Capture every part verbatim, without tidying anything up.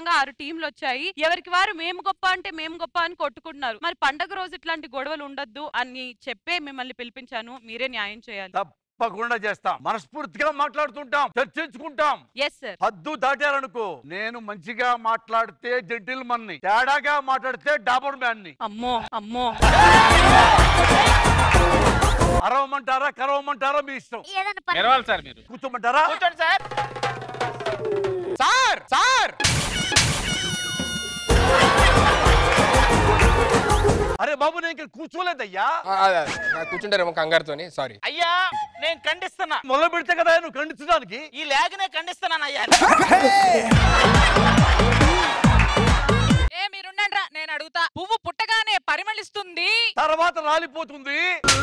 క్రమంగా ఆరు టీంలు వచ్చాయి. ఎవరికి వారు మేము గొప్ప అంటే మేము గొప్ప అని కొట్టుకుంటున్నారు. మరి పండగ రోజు ఇట్లాంటి గొడవలు ఉండొద్దు అని చెప్పే మిమ్మల్ని పిలిపించాను. మీరే న్యాయం చేయాలి. తప్పకుండా చేస్తాం. మనస్ఫూర్తిగా మాట్లాడుతుంటాం, చర్చించుకుంటాం. Yes sir. హద్దు దాటారనుకో నేను మంచిగా మాట్లాడితే జెంటిల్ మన్ని, తేడాగా మాట్లాడితే డాబర్ మ్యాన్ ని. అమ్మో అమ్మో. అరవమంటారా కరవమంటారా మీ ఇష్టం. సార్ మీరు కూర్చోమంటారా? కూర్చోండి సార్. సార్ సార్ అరే బాబు నేను ఇక్కడ కూర్చోలేదయ్యా. కూర్చుంటారేమో కంగారుతోని. సారీ అయ్యా, నేను ఖండిస్తున్నా. మొదలు పెడితే కదా నువ్వు ఖండించడానికి. ఈ లేఖనే ఖండిస్తున్నాను అయ్యా. ఏ మీరుండండ్రా, నేను అడుగుతా. పువ్వు పుట్టగానే పరిమళిస్తుంది, తర్వాత రాలిపోతుంది.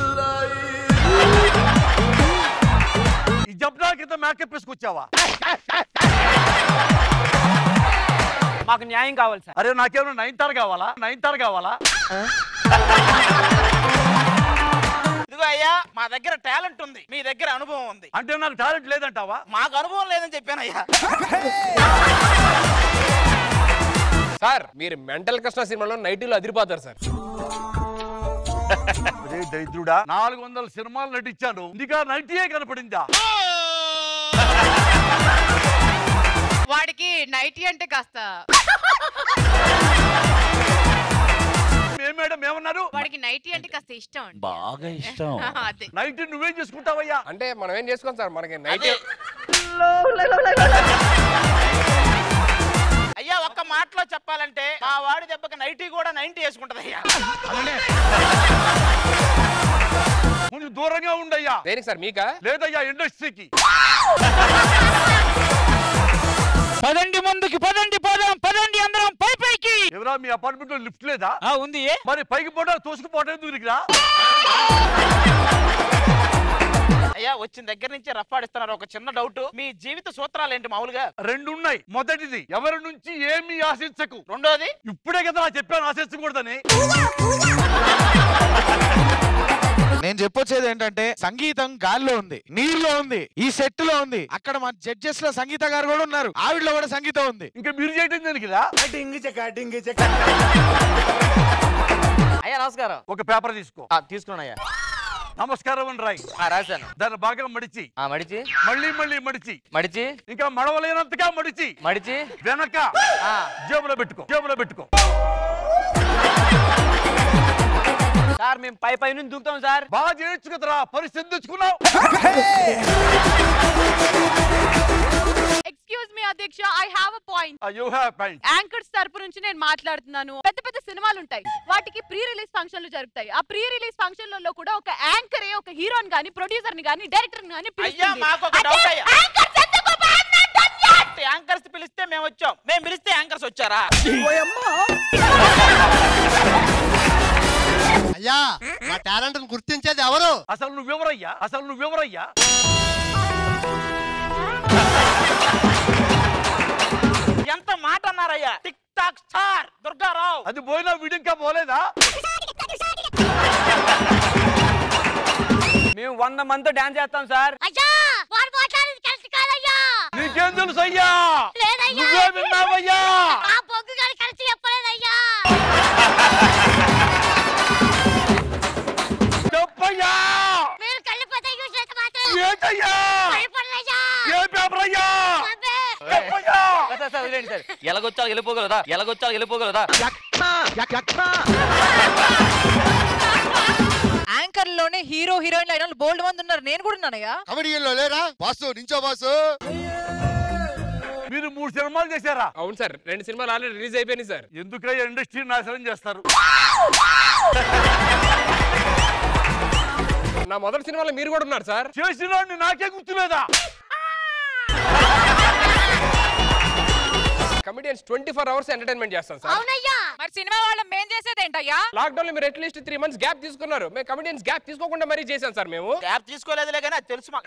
ఈ జబ్నా కింద మేకప్ వేసుకొచ్చావా? మాకు న్యాయం కావాలి సార్. అరే నాకేమైనా నైన్ తార కావాలా? నైన్ తార కావాలా? ఇదిగో అయ్యా, మా దగ్గర టాలెంట్ ఉంది, మీ దగ్గర అనుభవం ఉంది. అంటే నాకు టాలెంట్ లేదంటావా? మాకు అనుభవం లేదని చెప్పాను అయ్యా. సార్ మీరు మెంటల్ కృష్ణ సినిమాలో నైటీలో అదిరిపోతారు సార్. అరే దైద్రుడా, నాలుగు వందల సినిమాలు నటించాను, ఇంకా నైటీయే కనపడిందా? వాడికి నైటీ అంటే కాస్త మేడం ఏమన్నారు? వాడికి నైటీ అంటే కాస్త ఇష్టం, బాగా ఇష్టం. అదే నైటీ నువ్వేం చేసుకుంటావయ్యా? అంటే మనం ఏం చేసుకోం సార్, మనకి నైటీ. అయ్యా ఒక్క మాటలో చెప్పాలంటే మా వాడి దెబ్బకి నైటీ కూడా నైన్టీ వేసుకుంటది అయ్యా. కొంచెం దూరంగా ఉండయ్యా. దేనికి సార్ మీకా? లేదయ్యా ఇండస్ట్రీకి. పదండి ముందుకి, పదండి పోదాం, పదండి అందరం పై పైకి. ఎవరా మీ అపార్ట్మెంట్ లో లిఫ్ట్ లేదా? ఉంది. మరి పైకి పోవడం తోసుకుపోవడం ఎందుకు నీకురా? అయ్యా వచ్చిన దగ్గర నుంచి రఫాడిస్తున్నారు. ఒక చిన్న డౌట్, మీ జీవిత సూత్రాలు ఏంటి మామూలుగా? రెండు ఉన్నాయి. మొదటిది ఎవరి నుంచి ఏమీ ఆశించకు. రెండోది ఇప్పుడే కదా చెప్పాను ఆశించకూడదని. నేను చెప్పొచ్చేది ఏంటంటే సంగీతం గాల్లో ఉంది, నీరులో ఉంది, ఈ సెట్ లో ఉంది. అక్కడ మన జడ్జెస్ లో సంగీత గారు కూడా ఉన్నారు, ఆవిడలో కూడా సంగీతం ఉంది. ఇంకా మీరు చేయటం దానికి అయ్యా నమస్కారం. ఒక పేపర్ తీసుకో. తీసుకున్నాయ్యా. నమస్కారం అని రాయి. రాశాను. దాన్ని బాగా మడిచి మడిచి మళ్ళీ మళ్ళీ మడిచి మడిచి ఇంకా మడవలేనంతగా మడిచి మడిచి వెనక జేబులో పెట్టుకో. జేబులో పెట్టుకో. సార్ మేము పై పై నుంచి దూకుతాం సార్. బాగా చేయొచ్చు కదరా, పరిస్థితి తెచ్చుకున్నావు. ఎక్స్క్యూజ్ మీ అధ్యక్ష, I have a point. You have point. Anchors తరపు నుంచి నేను మాట్లాడుతున్నాను. పెద్ద పెద్ద సినిమాలు ఉంటాయి, వాటికి ప్రీ రిలీజ్ ఫంక్షన్లు జరుగుతాయి. ఆ ప్రీ రిలీజ్ ఫంక్షన్లలో కూడా ఒక యాంకరే ఒక హీరోని గాని ప్రొడ్యూసర్ ని గాని డైరెక్టర్ ని గాని అయ్యా మాకు ఒక డౌట్ అయ్యా. యాంకర్స్ పిలిస్తే మేము వచ్చాం, మేము పిలిస్తే యాంకర్స్ వచ్చారా? అయ్యా మా టాలెంట్ గుర్తించేది ఎవరు? అసలు నువ్వెవరయ్యా? అసలు నువ్వెవరయ్యా? ఎంత మాట అన్నారయ్యా. TikTok star Durgarao. అది పోయినా వీడు ఇంకా పోలేదా? మేము వంద మందితో డాన్స్ చేస్తాం సార్. నీకేం తెలుసు అయ్యా? నువ్వే విన్నావయ్యా? చెప్పయ్యా. ఏంటయ్యా? ఏ పేపర్ అయ్యా? చెప్పయ్యా. ఎలాగొచ్చా వెళ్ళిపోగలదా? ఎలాగొచ్చా వెళ్ళిపోగలదా? యాంకర్ లోనే హీరో హీరోయిన్ అయిన బోల్డ్ మంది ఉన్నారు, నేను కూడా ఉన్నానయ్యా. కబడ్డీలో లేరా బాసు? నించో బాసు. మీరు మూడు సినిమాలు చేశారా? అవును సార్, రెండు సినిమాలు ఆల్రెడీ రిలీజ్ అయిపోయినాయి సార్. ఎందుకయ్యా ఇండస్ట్రీ నాశనం చేస్తారు? నా మొదటి సినిమాలో మీరు కూడా ఉన్నారు సార్. చేసిన నాకే గుర్తులేదా? Comedians twenty four hours entertainment చేస్తాం సార్. మరి సినిమా వాళ్ళం మేం చేసేదేంటయ్యా? లాక్డౌన్ లో మీరు అట్లీస్ట్ త్రీ మంత్స్ గ్యాప్ తీసుకున్నారు, మేము కమిడియన్స్ గ్యాప్ తీసుకోకుండా మరీ చేశాం సార్. మేము గ్యాప్ తీసుకోలేదులే కానీ అది తెలుసు మాకు.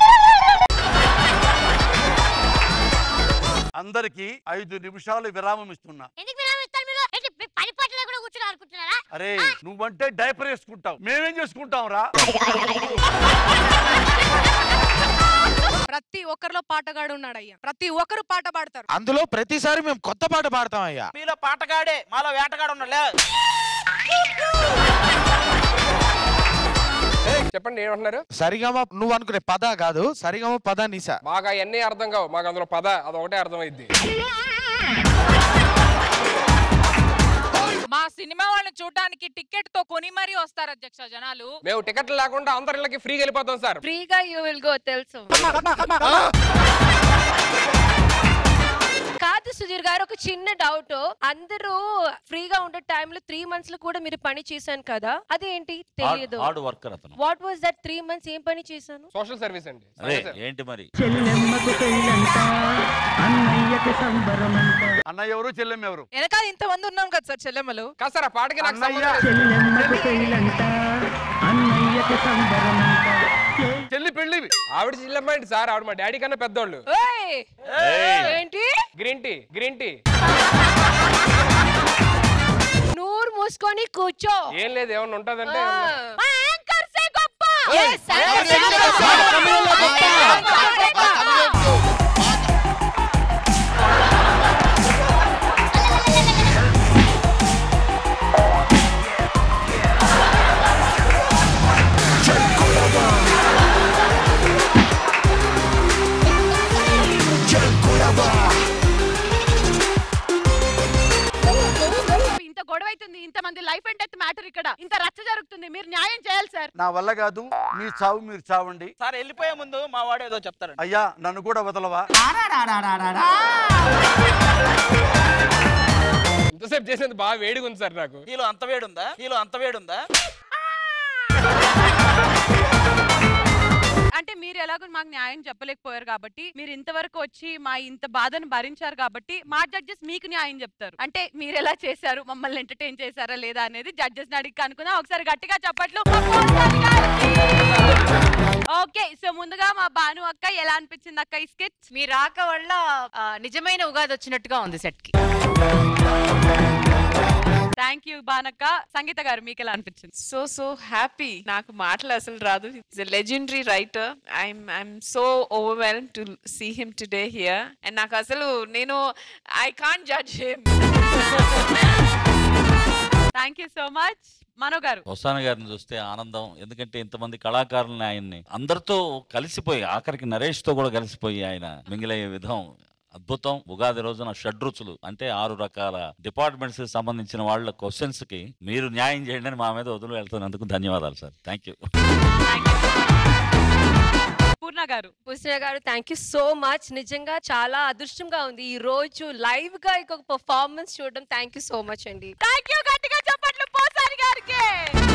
అందరికి ఐదు నిమిషాలు విరామం ఇస్తున్నా. అరే నువ్వంటే డైపర్ వేసుకుంటావు, మేమేం చేసుకుంటాం రా? ప్రతి ఒక్కరిలో పాటగాడు ఉన్నాడు అయ్యా. ప్రతి ఒక్కరు పాట పాడతారు. అందులో ప్రతిసారి మేము కొత్త పాట పాడతాం అయ్యా. మీలో పాటగాడే మాలో వేటగాడు ఉన్నాడు. చెప్పండి ఏమంటున్నారు? సరిగమ నువ్వు అనుకునే పద కాదు, సరిగమ పద నిసా. మాకు అవన్నీ అర్థం కావు, మాకు అందులో పద అదొకటే అర్థమైద్ది. మా సినిమా వాళ్ళని చూడడానికి టికెట్ తో కొని మరీ వస్తారు అధ్యక్ష జనాలు. మేము టికెట్లు లేకుండా అందరికి ఫ్రీగా వెళ్ళిపోతాం సార్. ఫ్రీగా యూ విల్ గో తెలుసు. కాదు సుధీర్ గారు, ఒక చిన్న డౌట్. అందరూ ఫ్రీగా ఉండే టైంలో త్రీ మంత్స్ లో కూడా మీరు పని చేశాను కదా, అదేంటి తెలియదు. హార్డ్ వర్కర్ అతను. What was that three months ఏం పని చేశాను? సోషల్ సర్వీస్ అండి. అరే ఏంటి మరి? అన్నయ్య ఎవరు చెల్లెమ్మ ఎవరు? వెనకాల ఇంత మంది ఉన్నాం కదా సార్ చెల్లెమ్మలు. కాదు సార్ ఆ పాటకి నాకు అన్నయ్య. చెల్లి పెళ్లి. ఆవిడ చెల్లెమ్మ ఏంటి సార్? ఆవిడ మా డాడీ కన్నా పెద్దోళ్ళు. ఏయ్! ఏంటి గ్రీన్ టీ గ్రీన్ టీ. నూరు మూసుకొని కూర్చో. ఏం లేదు, ఏమన్నా ఉంటదంటే మా యాంకర్ సే గొప్ప. Yes, యాంకర్ సే ఇంత గొడవ అవుతుంది, ఇంత మంది లైఫ్ అండ్ డెత్ మ్యాటర్, ఇక్కడ ఇంత రచ్చ జరుగుతుంది, మీరు న్యాయం చేయాలి సార్. నా వల్ల కాదు, మీ చావు మీరు చావండి. సార్ వెళ్ళిపోయే ముందు మా వాడు ఏదో చెప్తారండి. అయ్యా నన్ను కూడా వదలవా? ఇంతసేపు చేసేది బాగా వేడిగా ఉంది సార్ నాకు. నీలో అంత వేడుందా? నీలో అంత వేడుందా? అంటే మీరు ఎలాగో మాకు న్యాయం చెప్పలేకపోయారు కాబట్టి, మీరు ఇంతవరకు వచ్చి మా ఇంత బాధను భరించారు కాబట్టి మా జడ్జెస్ మీకు న్యాయం చెప్తారు. అంటే మీరు ఎలా చేశారు, మమ్మల్ని ఎంటర్టైన్ చేశారా లేదా అనేది జడ్జెస్ ని అడిగి కనుకుందాం. ఒకసారి గట్టిగా చెప్పట్లు. ఓకే, సో ముందుగా మా భాను అక్క ఎలా అనిపించింది అక్క ఈ స్కెచ్? మీ రాక వల్ల ఆ, నిజమైన ఉగాది వచ్చినట్టుగా ఉంది సెట్ కి. Thank you భానక్క. సంగీత గారు మీకు ఎలా అనిపించింది? So so happy. నాకు మాటలు అసలు రాదు. Is a legendary writer. I'm I'm so overwhelm to see him today here. And నాకు అసలు నేను I can't judge him. Thank you so much. Mano garu. హొసాన గారిని చూస్తే ఆనందం, ఎందుకంటే ఇంతమంది కళాకారులని ఆయన్ని అందరితో కలిసిపోయి ఆఖరికి నరేష్ తో కూడా కలిసిపోయి ఆయన మింగిలయ్యే విధం అద్భుతం. ఉగాది రోజున షడ్రుచులు అంటే ఆరు రకాల డిపార్ట్మెంట్స్ కి సంబంధించిన వాళ్ళ క్వశ్చన్స్ కి మీరు న్యాయం చేయండి అని మా మీద వదిలి వెళ్తున్నందుకు ధన్యవాదాలు సార్. Thank you. పూర్ణ గారు. పూర్ణ గారు థ్యాంక్ యూ సో మచ్. నిజంగా చాలా అదృష్టంగా ఉంది ఈ రోజు లైవ్ గా ఇంకొక పర్ఫార్మెన్స్ చూడడం. థ్యాంక్ యూ సో మచ్ అండి. Thank you. గట్టిగా చెప్పట్లు పోసారి గారికి.